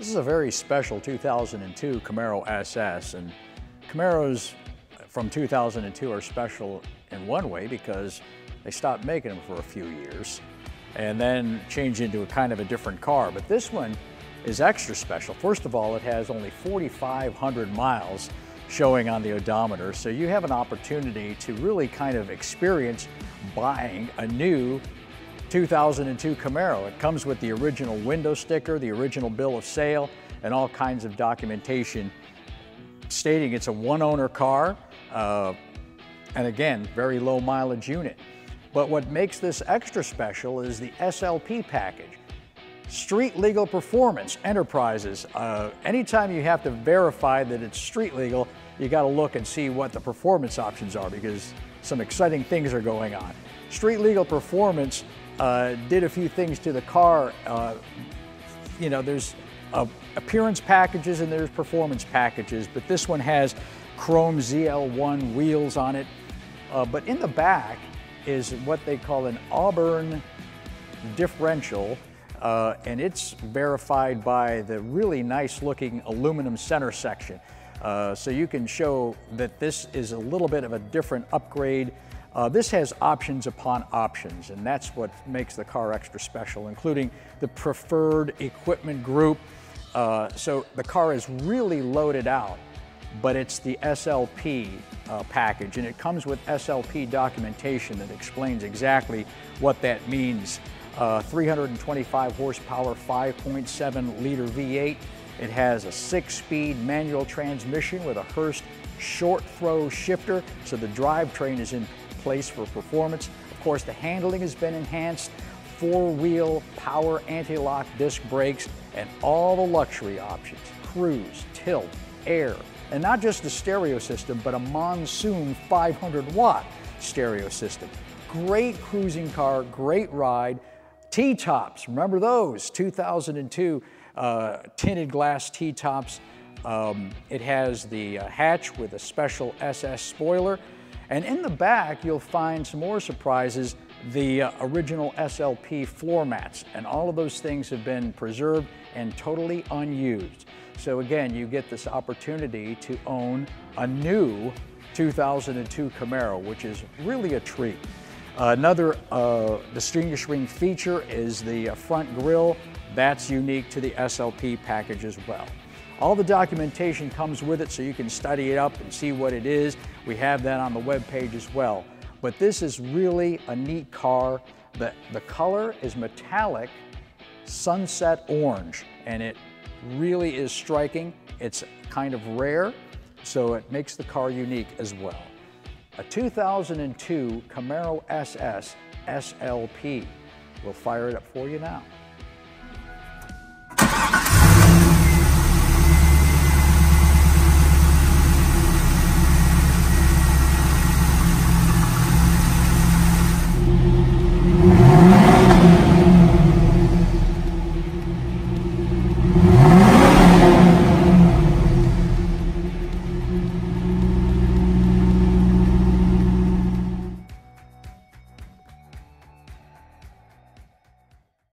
This is a very special 2002 Camaro SS, and Camaros from 2002 are special in one way because they stopped making them for a few years and then changed into a kind of a different car. But this one is extra special. First of all, it has only 4,500 miles showing on the odometer, so you have an opportunity to really kind of experience buying a new 2002 Camaro. It comes with the original window sticker, the original bill of sale, and all kinds of documentation stating it's a one-owner car, and again, very low mileage unit. But what makes this extra special is the SLP package. Street Legal Performance Enterprises. Anytime you have to verify that it's street legal, you got to look and see what the performance options are, because some exciting things are going on. Street Legal Performance did a few things to the car. You know, there's appearance packages and there's performance packages, but this one has chrome ZL1 wheels on it. But in the back is what they call an Auburn differential, and it's verified by the really nice looking aluminum center section. So you can show that this is a little bit of a different upgrade. This has options upon options, and that's what makes the car extra special, including the preferred equipment group. So the car is really loaded out, but it's the SLP package, and it comes with SLP documentation that explains exactly what that means. 325 horsepower, 5.7 liter V8. It has a 6-speed manual transmission with a Hurst short throw shifter, so the drivetrain is in place for performance. Of course, the handling has been enhanced, 4-wheel power anti-lock disc brakes, and all the luxury options: cruise, tilt, air, and not just a stereo system, but a monsoon 500-watt stereo system. Great cruising car, great ride. T-tops, remember those? 2002 tinted glass T-tops. It has the hatch with a special SS spoiler. And in the back, you'll find some more surprises, the original SLP floor mats. And all of those things have been preserved and totally unused. So again, you get this opportunity to own a new 2002 Camaro, which is really a treat. Another distinguishing feature is the front grille. That's unique to the SLP package as well. All the documentation comes with it, so you can study it up and see what it is. We have that on the web page as well. But this is really a neat car. The color is metallic sunset orange, and it really is striking. It's kind of rare, so it makes the car unique as well. A 2002 Camaro SS SLP. We'll fire it up for you now.